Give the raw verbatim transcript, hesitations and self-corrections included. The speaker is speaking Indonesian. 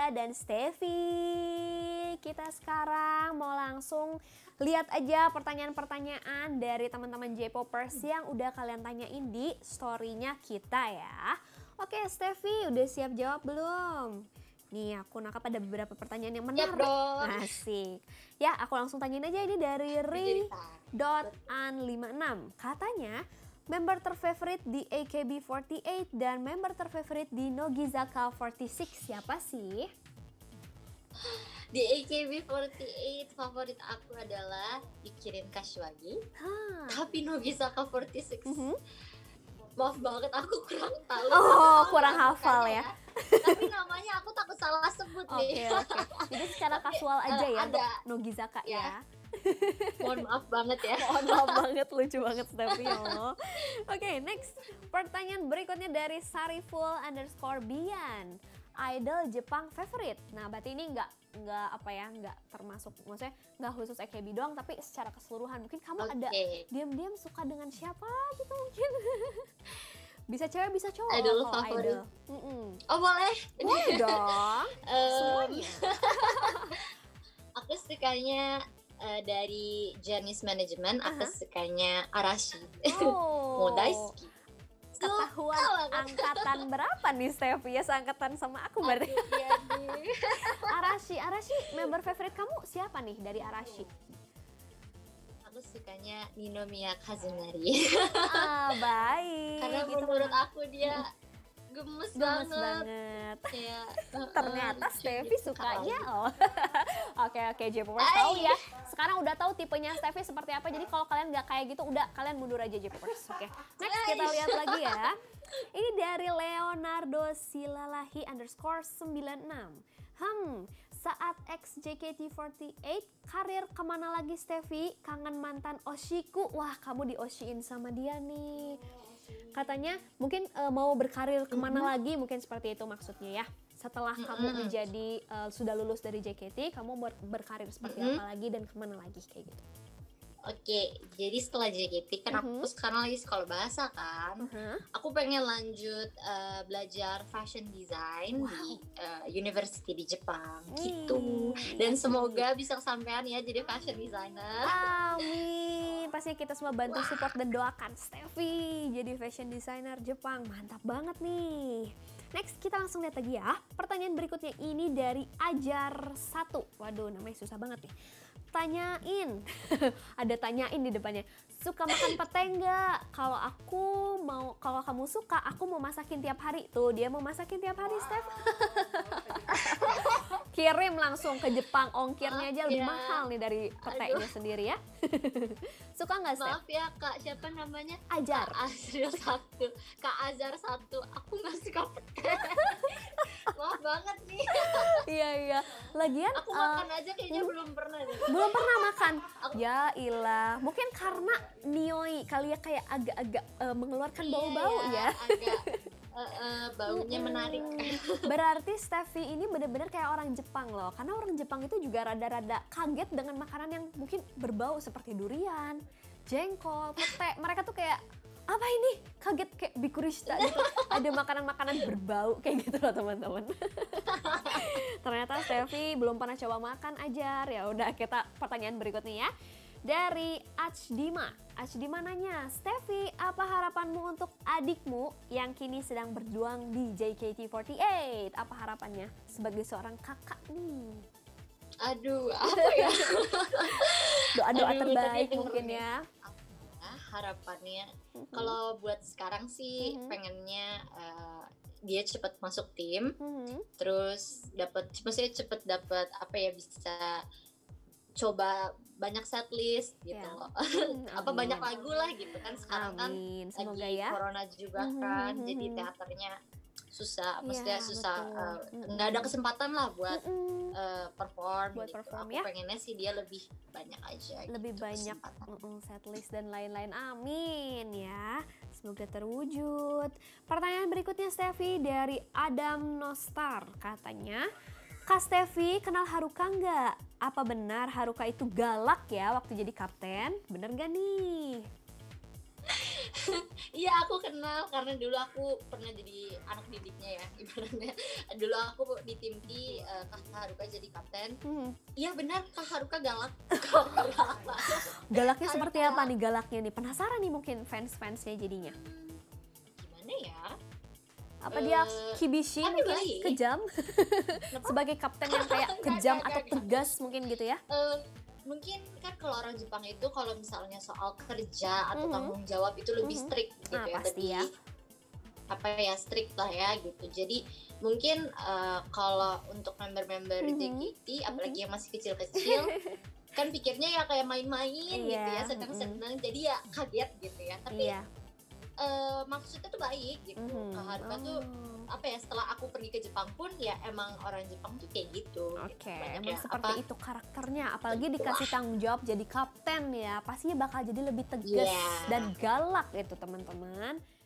Haruka dan Steffi. Kita sekarang mau langsung lihat aja pertanyaan-pertanyaan dari teman-teman J-popers yang udah kalian tanyain di story-nya kita ya. Oke, Steffi udah siap jawab belum? Nih aku nangkap ada beberapa pertanyaan yang menarik. Asik. Ya aku langsung tanyain aja ini dari ri dot an lima enam. Katanya member terfavorit di A K B empat delapan dan member terfavorit di Nogizaka empat enam siapa sih? Di A K B empat delapan favorit aku adalah Ikirin Kashiwagi. Huh. Tapi Nogizaka empat enam uh-huh. Maaf banget aku kurang tahu. Oh, kurang hafal ya. Tapi namanya aku takut salah sebut nih. Oke, oke. Jadi secara kasual aja ya ada Nogizaka ya. Mohon maaf banget ya. Mohon maaf banget, lucu banget Steffi ya Allah. Oke, next. Pertanyaan berikutnya dari Sariful underscore Bian. Idol Jepang favorite. Nah, berarti ini nggak nggak apa ya, nggak termasuk, maksudnya nggak khusus A K B doang, tapi secara keseluruhan. Mungkin kamu okay. ada diam-diam suka dengan siapa gitu mungkin. Bisa cewek, bisa cowok. Idol favorit. Oh boleh. Boleh dong. Semuanya. Aku sukanya uh, dari Janis Management. Uh-huh. Aku sukanya Arashi. Oh. Mau daisuki. Ketahuan angkatan berapa nih Steffi ya, seangkatan sama aku berarti. Aduh, iya nih. Arashi, Arashi member favorit kamu siapa nih dari Arashi? Aku sukanya Ninomiya Kazunari. Ah, baik. Karena gitu menurut kan. Aku dia gemes, gemes banget. banget. Kayak, ternyata uh, Steffi sukanya. Oh. Oke oke J-popers tahu ya. Sekarang udah tahu tipenya Steffi seperti apa. Jadi kalau kalian nggak kayak gitu, udah kalian mundur aja J-popers. Oke. Next kita lihat lagi ya. Ini dari Leonardo Silalahi underscore sembilan enam. Hmm, saat ex J K T empat delapan, karir kemana lagi Steffi? Kangen mantan Oshiku. Wah, kamu di-oshiin sama dia nih. Katanya mungkin uh, mau berkarir kemana mm-hmm. lagi, mungkin seperti itu maksudnya ya. Setelah mm-hmm. kamu menjadi uh, sudah lulus dari J K T, kamu ber- berkarir seperti mm-hmm. apa lagi dan kemana lagi kayak gitu. Oke, jadi setelah J K T kan uh-huh. aku sekarang lagi sekolah bahasa kan. Uh-huh. Aku pengen lanjut uh, belajar fashion design wow. di uh, university di Jepang Wih. gitu. Dan semoga bisa kesampaian ya jadi fashion designer. Amin. Pasti kita semua bantu wow. support dan doakan Steffi jadi fashion designer Jepang. Mantap banget nih. Next kita langsung lihat lagi ya. Pertanyaan berikutnya ini dari Ajar satu. Waduh, namanya susah banget nih. Tanyain, ada tanyain di depannya. Suka makan pete nggak? Kalau aku mau, kalau kamu suka, aku mau masakin tiap hari. Tuh dia mau masakin tiap hari, wow. Steph. Kirim langsung ke Jepang, ongkirnya aja lebih yeah. mahal nih dari petenya sendiri ya. Suka nggak Steph? Maaf ya Kak, siapa namanya? Ajar. Kak Azril satu, Kak Azar satu. Aku nggak suka pete. Maaf banget nih. Iya iya. Lagian aku makan uh, aja kayaknya hmm, belum pernah deh. Belum pernah makan. Aku, ya ilah. Mungkin karena nioi kali ya, kayak agak-agak uh, mengeluarkan iya, bau-bau ya. Agak uh, uh, baunya menarik. Berarti Steffi ini benar-benar kayak orang Jepang loh. Karena orang Jepang itu juga rada-rada kaget dengan makanan yang mungkin berbau seperti durian, jengkol, pete. Mereka tuh kayak apa ini? Kaget kayak bikurista gitu. Ada makanan-makanan berbau kayak gitu loh teman-teman. Ternyata Steffi belum pernah coba makan Ajar. Ya udah, kita pertanyaan berikutnya ya. Dari Achdima. Achdima nanya, Steffi, apa harapanmu untuk adikmu yang kini sedang berjuang di J K T empat delapan? Apa harapannya sebagai seorang kakak nih? Aduh, apa ya? Doa-doa terbaik mungkin ya. Harapannya mm-hmm. kalau buat sekarang sih mm-hmm. pengennya uh, dia cepat masuk tim, mm-hmm. terus dapat maksudnya cepet dapat apa ya, bisa coba banyak setlist gitu yeah. loh. Apa banyak lagu lah gitu kan sekarang. Amin. Kan semoga lagi ya. Corona juga mm-hmm. kan, jadi teaternya susah, maksudnya yeah, susah nggak uh, ada kesempatan lah buat mm-hmm. uh, perform buat gitu. perform Aku ya. pengennya sih dia lebih banyak aja lebih gitu, banyak uh, setlist dan lain-lain. Amin ya, semoga terwujud. Pertanyaan berikutnya Steffi dari Adam Nostar. Katanya, Kak Steffi kenal Haruka nggak? Apa benar Haruka itu galak ya waktu jadi kapten? Bener gak nih? Iya aku kenal karena dulu aku pernah jadi anak didiknya ya ibaratnya. Dulu aku di tim T, uh, Kak Haruka jadi kapten. Iya hmm. benar Kak Haruka galak. Galaknya seperti apa nih galaknya nih? Penasaran nih mungkin fans-fansnya jadinya. Hmm, gimana ya? Apa uh, dia kibishi mungkin baik. Kejam? Sebagai kapten yang kayak kejam atau tegas mungkin gitu ya? Uh, mungkin kan kalau orang Jepang itu kalau misalnya soal kerja atau mm-hmm. tanggung jawab itu lebih mm-hmm. strict gitu ah, ya, pasti lebih ya. apa ya strict lah ya gitu. Jadi mungkin uh, kalau untuk member-member mm-hmm. J K T apalagi mm-hmm. yang masih kecil-kecil kan pikirnya ya kayak main-main yeah. gitu ya, senang-senang mm-hmm. jadi ya kaget gitu ya. Tapi yeah. uh, maksudnya tuh baik gitu. Mm-hmm. Kak Haruka oh. tuh apa ya setelah aku pergi ke Jepang pun ya emang orang Jepang tuh kayak gitu. Oke, okay. emang ya, seperti apa? Itu karakternya. Apalagi dikasih tanggung jawab jadi kapten ya, pastinya bakal jadi lebih tegas yeah. dan galak itu teman-teman.